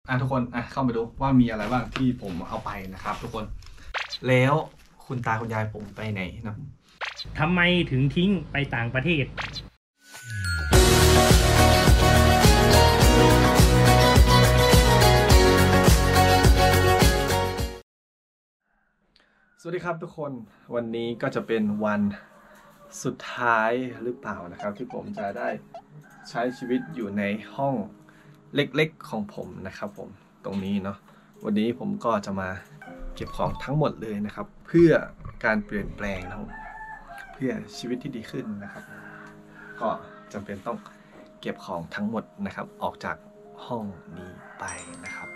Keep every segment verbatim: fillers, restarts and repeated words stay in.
อ่ะทุกคนอ่ะเข้าไปดูว่ามีอะไรบ้างที่ผมเอาไปนะครับทุกคนแล้วคุณตาคุณยายผมไปไหนนะทำไมถึงทิ้งไปต่างประเทศสวัสดีครับทุกคนวันนี้ก็จะเป็นวันสุดท้ายหรือเปล่านะครับที่ผมจะได้ใช้ชีวิตอยู่ในห้องเล็กๆของผมนะครับผมตรงนี้เนาะวันนี้ผมก็จะมาเก็บของทั้งหมดเลยนะครับเพื่อการเปลี่ยนแปลงนะเพื่อชีวิตที่ดีขึ้นนะครับก็จำเป็นต้องเก็บของทั้งหมดนะครับออกจากห้องนี้ไปนะครับ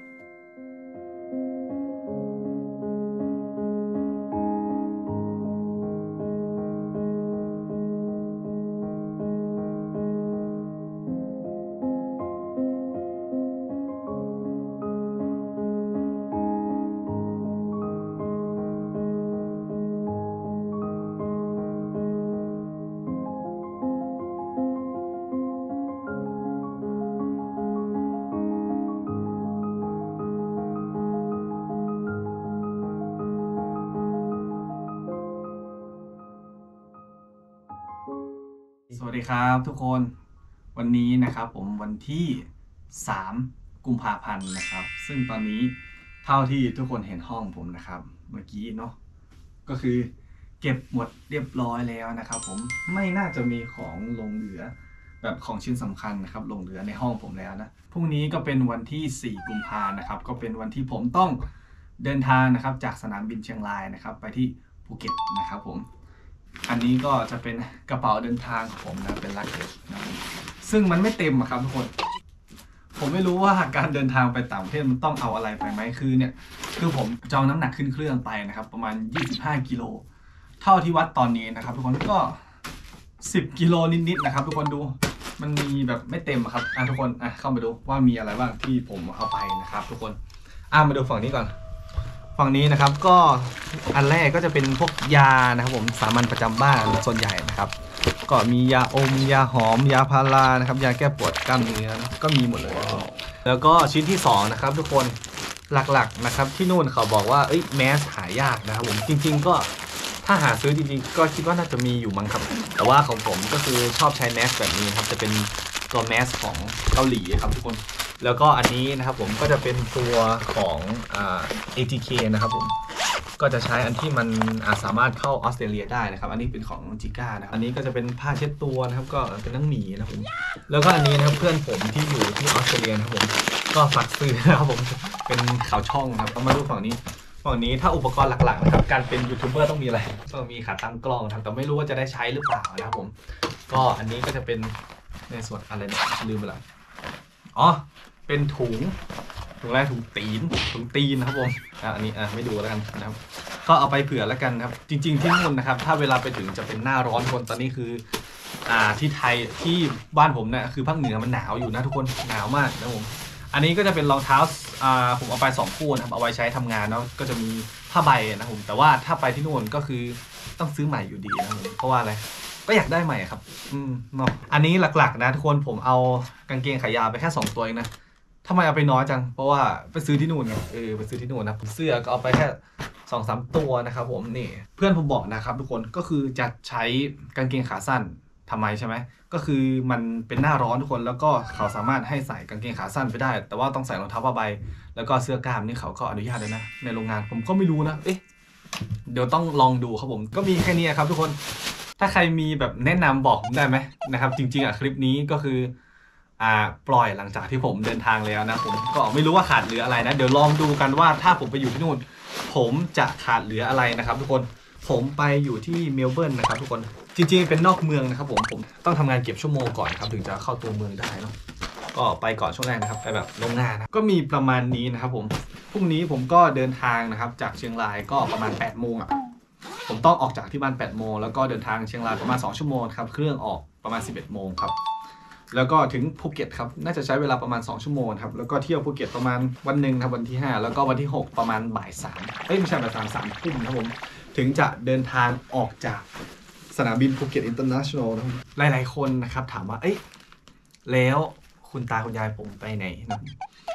สวัสดีครับทุกคนวันนี้นะครับผมวันที่สามกุมภาพันธ์นะครับซึ่งตอนนี้เท่าที่ทุกคนเห็นห้องผมนะครับเมื่อกี้เนาะก็คือเก็บหมดเรียบร้อยแล้วนะครับผมไม่น่าจะมีของลงเหลือแบบของชิ้นสำคัญนะครับลงเหลือในห้องผมแล้วนะพรุ่งนี้ก็เป็นวันที่สี่กุมภานะครับก็เป็นวันที่ผมต้องเดินทางนะครับจากสนามบินเชียงรายนะครับไปที่ภูเก็ตนะครับผมอันนี้ก็จะเป็นกระเป๋าเดินทางของผมนะเป็นลักเกจนะซึ่งมันไม่เต็มครับทุกคนผมไม่รู้ว่าการเดินทางไปต่างประเทศมันต้องเอาอะไรไปไหมคือเนี่ยคือผมจองน้ำหนักขึ้นเครื่องไปนะครับประมาณยี่สิบห้ากิโลเท่าที่วัดตอนนี้นะครับทุกคนก็สิบกิโลนิดๆนะครับทุกคนดูมันมีแบบไม่เต็มครับอ่ะทุกคนอ่ะเข้ามาดูว่ามีอะไรบ้างที่ผมเอาไปนะครับทุกคนอ่ะมาดูฝั่งนี้ก่อนฝั่งนี้นะครับก็อันแรกก็จะเป็นพวกยานะครับผมสามัญประจำบ้านส่วนใหญ่นะครับก็มียาอมยาหอมยาพารานะครับยาแก้ปวดกล้ามเนื้อก็มีหมดเลยแล้วก็ชิ้นที่สองนะครับทุกคนหลักๆนะครับที่นู่นเขาบอกว่าเอ้ยแมสหายากนะครับผมจริงๆก็ถ้าหาซื้อจริงๆก็คิดว่าน่าจะมีอยู่มั้งครับแต่ว่าของผมก็คือชอบใช้แมสแบบนี้ครับจะเป็นตัวแมสของเกาหลีครับทุกคนแล้วก็อันนี้นะครับผมก็จะเป็นตัวของอ่า เอ ที เค นะครับผมก็จะใช้อันที่มันสามารถเข้าออสเตรเลียได้นะครับอันนี้เป็นของจิก้านะครับอันนี้ก็จะเป็นผ้าเช็ดตัวนะครับก็เป็นนังหมีนะครับผมแล้วก็อันนี้นะครับเพื่อนผมที่อยู่ที่ออสเตรเลียนะครับผมก็ฝากซื้อนะครับผมเป็นข่าวช่องครับเอามาดูฝั่งนี้ฝั่งนี้ถ้าอุปกรณ์หลักๆนะครับการเป็นยูทูบเบอร์ต้องมีอะไรต้องมีขาตั้งกล้องครับแต่ไม่รู้ว่าจะได้ใช้หรือเปล่านะครับผมก็อันนี้ก็จะเป็นในส่วนอะไรนะลืมไปแล้วอ๋อเป็นถุงถุงแรกถุงตีนถุงตีนนะครับผมอ่ะอันนี้อ่ะไม่ดูแล้วกันนะครับก็เอาไปเผื่อแล้วกันครับจริงๆที่นู่นนะครับถ้าเวลาไปถึงจะเป็นหน้าร้อนคนตอนนี้คืออ่าที่ไทยที่บ้านผมเนี่ยคือภาคเหนือมันหนาวอยู่นะทุกคนหนาวมากนะผมอันนี้ก็จะเป็นรองเท้าอ่าผมเอาไปสองคู่นะครับเอาไว้ใช้ทำงานเนาะก็จะมีผ้าใบนะผมแต่ว่าถ้าไปที่นู่นก็คือต้องซื้อใหม่อยู่ดีนะผมเพราะว่าอะไรก็อยากได้ใหม่ครับอืมเนาะอันนี้หลักๆนะทุกคนผมเอากางเกงขายาวไปแค่สองตัวเองนะทำไมเอาไปน้อยจังเพราะว่าไปซื้อที่นู่นไงเออไปซื้อที่นู่นนะเสื้อก็เอาไปแค่สองสามตัวนะครับผมนี่เพื่อนผมบอกนะครับทุกคนก็คือจะใช้กางเกงขาสั้นทำไมใช่ไหมก็คือมันเป็นหน้าร้อนทุกคนแล้วก็เขาสามารถให้ใส่กางเกงขาสั้นไปได้แต่ว่าต้องใส่รองเท้าผ้าใบแล้วก็เสื้อกล้ามนี่เขาก็อนุญาตเลยนะในโรงงานผมก็ไม่รู้นะเอ๊ะเดี๋ยวต้องลองดูครับผมก็มีแค่นี้ครับทุกคนถ้าใครมีแบบแนะนำบอกผมได้ไหมนะครับจริงๆอ่ะคลิปนี้ก็คืออ่าปล่อยหลังจากที่ผมเดินทางแล้วนะผมก็ไม่รู้ว่าขาดเหลืออะไรนะเดี๋ยวลองดูกันว่าถ้าผมไปอยู่ที่นู่นผมจะขาดเหลืออะไรนะครับทุกคนผมไปอยู่ที่เมลเบิร์นนะครับทุกคนจริงๆเป็นนอกเมืองนะครับผมผมต้องทำงานเก็บชั่วโมงก่อนครับถึงจะเข้าตัวเมืองได้เนาะก็ไปก่อนช่วงแรกนะครับไปแบบโรงงานนะก็มีประมาณนี้นะครับผมพรุ่งนี้ผมก็เดินทางนะครับจากเชียงรายก็ประมาณแปดโมงอ่ะผมต้องออกจากที่บ้านแปดโมงแล้วก็เดินทางเชียงรายประมาณสองชั่วโมงครับเครื่องออกประมาณสิบเอ็ดโมงครับแล้วก็ถึงภูเก็ตครับน่าจะใช้เวลาประมาณสองชั่วโมงครับแล้วก็เที่ยวภูเก็ตประมาณวันหนึ่งครับวันที่ห้าแล้วก็วันที่หกประมาณบ่ายสามเอ้ยไม่ใช่บ่ายสามสามทุ่มครับผมถึงจะเดินทางออกจากสนามบินภูเก็ตอินเตอร์เนชั่นแนลนะครับหลายๆคนนะครับถามว่าเอ้ยแล้วคุณตาคุณยายผมไปไหนนะ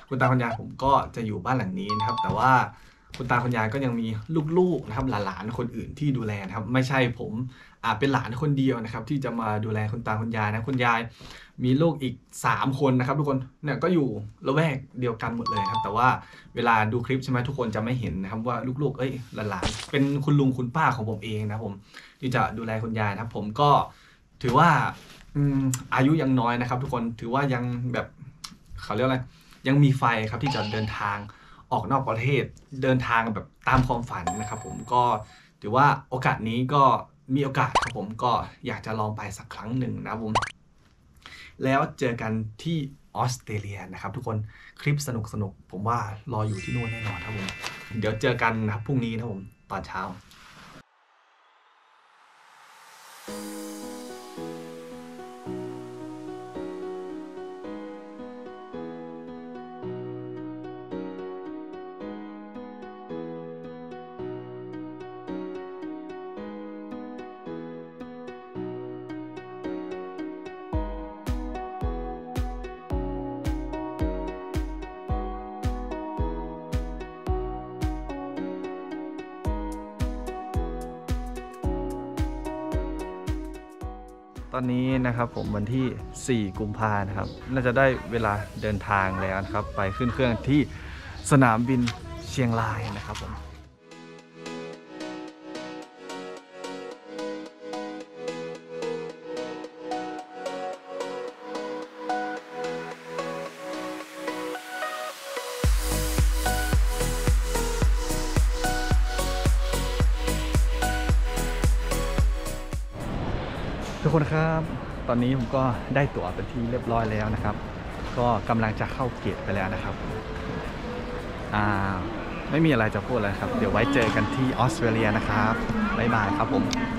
คุณตาคุณยายผมก็จะอยู่บ้านหลังนี้นะครับแต่ว่าคุณตาคุณยายก็ยังมีลูกๆนะครับหลานๆคนอื่นที่ดูแลนะครับไม่ใช่ผมอาจเป็นหลานคนเดียวนะครับที่จะมาดูแลคุณตาคุณยายนะคุณยายมีลูกอีกสามคนนะครับทุกคนเนี่ยก็อยู่ละแวกเดียวกันหมดเลยครับแต่ว่าเวลาดูคลิปใช่ไหมทุกคนจะไม่เห็นนะครับว่าลูกๆเอ้ยหลานๆเป็นคุณลุงคุณป้าของผมเองนะผมที่จะดูแลคุณยายนะครับผมก็ถือว่าอืมอายุยังน้อยนะครับทุกคนถือว่ายังแบบเขาเรียกอะไรยังมีไฟครับที่จะเดินทางออกนอกประเทศเดินทางแบบตามความฝันนะครับผมก็ถือว่าโอกาสนี้ก็มีโอกาสครับผมก็อยากจะลองไปสักครั้งหนึ่งนะครับผมแล้วเจอกันที่ออสเตรเลียนะครับทุกคนคลิปสนุกๆผมว่ารออยู่ที่นู่นแน่นอนครับผมเดี๋ยวเจอกันนะครับพรุ่งนี้นะครับผมตอนเช้าตอนนี้นะครับผมวันที่สี่กุมภาพันธ์นะครับน่าจะได้เวลาเดินทางแล้วนะครับไปขึ้นเครื่องที่สนามบินเชียงรายนะครับผมทุกคนครับตอนนี้ผมก็ได้ตั๋วเป็นที่เรียบร้อยแล้วนะครับก็กำลังจะเข้าเกตไปแล้วนะครับอ่าไม่มีอะไรจะพูดเลยครับเดี๋ยวไว้เจอกันที่ออสเตรเลียนะครับบ๊ายบายครับผม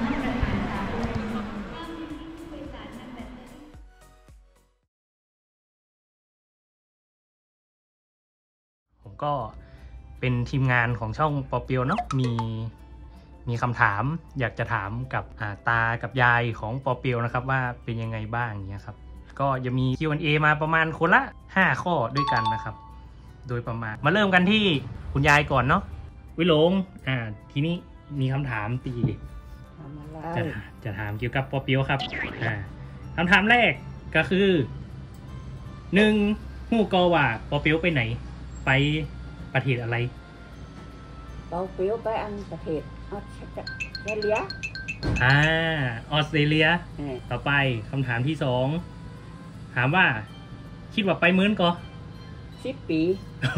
ผมก็เป็นทีมงานของช่องปอเปียวเนาะมีมีคำถามอยากจะถามกับตากับยายของปอเปียวนะครับว่าเป็นยังไงบ้างเนี่ยครับก็จะมี คิว แอนด์ เอ มาประมาณคนละห้าข้อด้วยกันนะครับโดยประมาณมาเริ่มกันที่คุณยายก่อนเนาะวิหลงอ่าทีนี้มีคำถามตีจะจะถามเกี่ยวกับปอเปียวครับอ่าคำถามแรกก็คือหนึ่งฮู้กอว่าปอเปียวไปไหนไปประเทศอะไรปอเปียวไปอันประเทศออสเตรเลียอ่าออสเตรเลียต่อไปคำถามที่สองถามว่าคิดว่าไปเหมือนก็สิบปี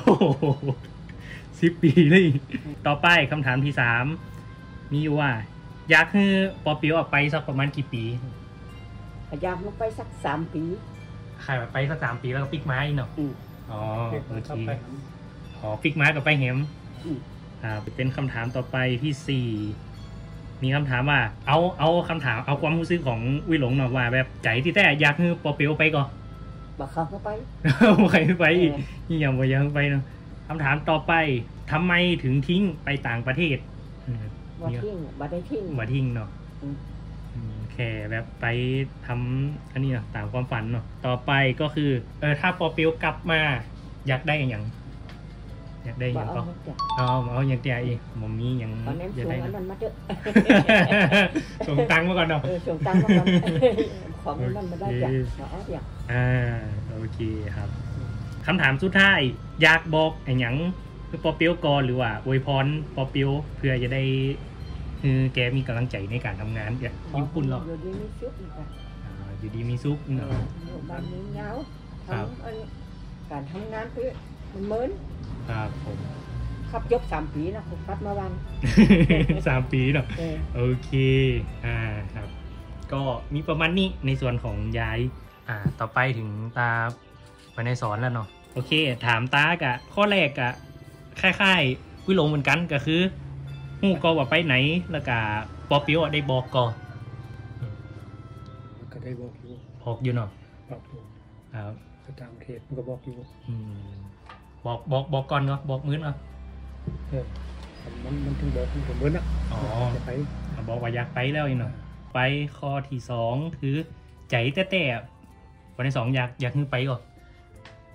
สิบปีเลยต่อไปคำถามที่สามมีอยู่ว่าอยากให้ปอเปียวออกไปสักประมาณกี่ปีอยากลงไปสักสามปีใครไปสักสามปีแล้วก็ปิกไม้เนาะอ๋อโอเคอ๋อปิกไม้กับไปเหมอ่าเป็นคำถามต่อไปที่สี่มีคำถามว่าเอาเอาคำถามเอาความรู้สึกของวิหลงหน่อยว่าแบบใจที่แต่อยากให้ปอเปียวไปก่อนบักเขาเข้าไปใครไปอีกนี่ยังไม่ยังไปเนาะคำถามต่อไปทำไมถึงทิ้งไปต่างประเทศมาทิ้งมาได้ทิ้งมาทิ้งเนาะแค่แบบไปทำอันนี้เนาะตามความฝันเนาะต่อไปก็คือเออถ้าปอเปียวกลับมาอยากได้อย่างอยากได้อย่างก็อ๋อเอาอย่างเดียวอีกผมมีอย่างอยากได้มันมาเถอะส่งตังค์มาก่อนเนาะส่งตังค์มาก่อนของมันมาได้จากเอาอย่างอ่าโอเคครับคำถามสุดท้ายอยากบอกอย่างคือปอเปียวก่อนหรือว่าอวยพรปอเปียวเพื่อจะได้คือแกมีกำลังใจในการทำงานเนี่ยยิ้มคุณหรอกอยู่ดีมีซุกอยู่ดีมีซุกเนาะบ้านนี้เงาทำการทำงานคือมันเหมือนครับผมขับยกสามปีนะผมขับมาวันสามปีเนาะโอเคอ่าครับก็มีประมาณนี้ในส่วนของยายอ่าต่อไปถึงตาไปในสอนแล้วเนาะโอเคถามตากะข้อแรกอะคล้ายๆวิโลเหมือนกันก็คือฮู้ก็ว่าไปไหนแล้วก็ปอเปียวได้บอกก่อนก็ได้บอกอยู่บอกอยู่เนาะบอกอยู่ครับต่างประเทศมันก็บอกอยู่อืมบอกบอกบอกก่อนเนาะบอกมื้อเนาะเออมันมันถึงบอกถึงมื้อน่ะอ๋อจะไปบอกว่าอยากไปแล้วอีกเนาะไปข้อที่สองคือใจแต่แต่วันที่สองอยากอยากขึ้นไปก่อน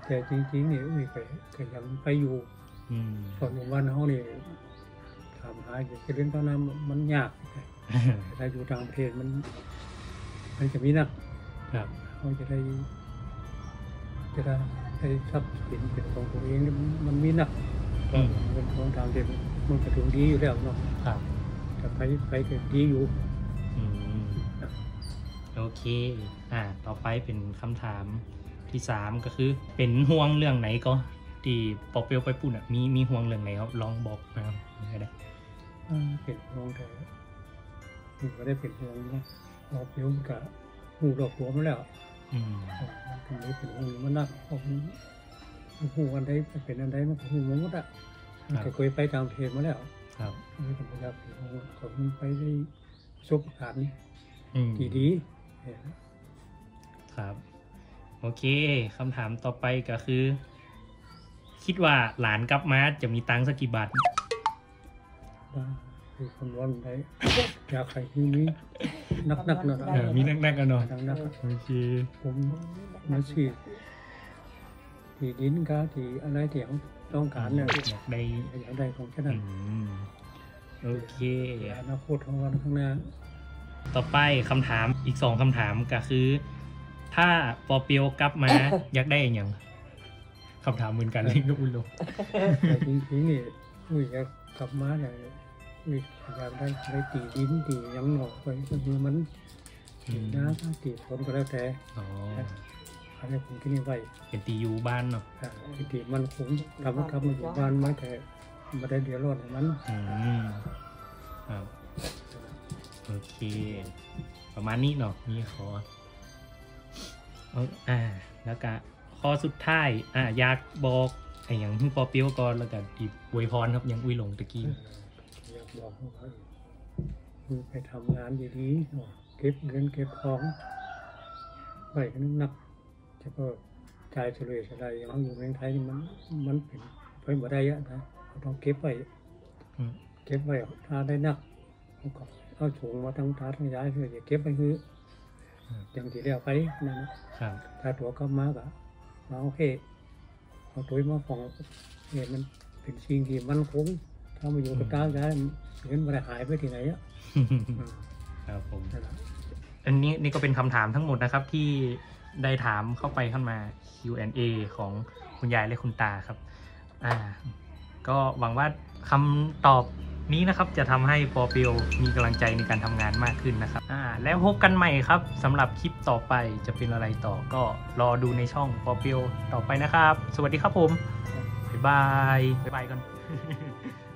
แต่จริงๆนี่อุ้ยก็ก็ยังไปอยู่อืมตอนวันเขานี่ถามหาอยากจะเรียนตอนนั้นมันยากถ้าอยู่ต่างประเทศมันมันจะมีนักครับเขาจะได้จะได้ได้ทรัพย์สินเป็นของตัวเองนี่มันมันมีนักอืมเงินของทางเด็กมันก็ถึงดีอยู่แล้วเนาะครับแต่ไปไปก็ดีอยู่อืมโอเค อ่า ต่อไปเป็นคำถามที่สามก็คือ เป็นห่วงเรื่องไหนก็ที่ปอเปียวไปปุ่นอ่ะมีมีห่วงเรื่องไหนครับลองบอกนะครับก็ได้อ่าเป็นห่วงแต่มันก็ได้เป็นห่วงนะเราเพียงกับหูดอกหัวมาแล้วอืมมันทำให้เป็นห่วงมันนักเพราะมันมันหูอันใดมันเป็นอันใดมันก็หูมันหมดอ่ะมันก็เคยไปต่างประเทศมาแล้วครับไม่ต้องไปรับผิดชอบของมันไปได้ประสบการณ์อืมที่ดีเนี่ยครับ โอเคคำถามต่อไปก็คือ คิดว่าหลานกลับมาจะมีตังค์สักกี่บาทว่าคือคนร้อนได้อยากใครที่นี้นักนักๆนะเออมีนักๆกันเนาะนักนักโอเคๆผมมาฉีดที่ดินก็ที่อะไรที่เขาต้องการเนี่ยอยากได้อยากได้ของแค่อืนั้นมโอเคอนาคตของวันข้างหน้าต่อไปคำถามอีกสองคำถามก็คือ ถ้าปอเปียวกลับมา อยากได้อย่างคำถามเหมือนกันเลยก็อุ้ยลงแต่จริงๆนี่อุ้ยอยากกลับมาเนี่ยอุ้ยอยากได้ได้ตีดินตีหยังหนอกไปก็คือมันตีน้ำตีฝนก็แล้วแต่อ๋ออะไรผมที่นี่ไว้เป็นตีอยู่บ้านเนาะอ่าตีมันคงทำมันทำมันอยู่บ้านมาแต่มาได้เดือดร้อนมันอืมครับโอเค ประมาณนี้เนาะมีขอเอาอ่า แล้วก็ข้อสุดท้ายอ่าอยากบอกไอ้อย่างที่ปอเปียวก่อนแล้วก็ดีอวยพรครับอยังอุ้ยหลงตะกี้อยากบอกเขาว่าคือไปทำงานดีๆเนาะเก็บเงินเก็บของไว้กันนักจะก็จ่ายเฉลี่ยเฉลี่ยอย่างเราอยู่เมืองไทยนี่มันมันเป็นไปบ่ได้อะนะเราต้องเก็บไว้อืมเก็บไว้ถ้าได้นักเอาก็เอาถุงมาทั้งทาทั้งย้ายเพื่อจะเก็บไว้คืออย่างที่เรียกไปนั่นนะครับ ถ้าตัวก็มากอะมาโอเคเอาตัวมาฟองเห็นมันเป็นสิ่งที่มันคงถ้ามาอยู่กับตาย้ายเงินมันหายไปที่ไหนอ่ะอืมครับผมนั่นแหละอันนี้นี่ก็เป็นคำถามทั้งหมดนะครับที่ได้ถามเข้าไปเข้ามา คิว แอนด์ เอ ของคุณยายและคุณตาครับ อ่า ก็หวังว่าคำตอบนี้นะครับจะทำให้ปอเปียวมีกำลังใจในการทำงานมากขึ้นนะครับ อ่า แล้วพบกันใหม่ครับสำหรับคลิปต่อไปจะเป็นอะไรต่อก็รอดูในช่องปอเปียวต่อไปนะครับ สวัสดีครับผม บ๊ายบาย บ๊ายบายก่อน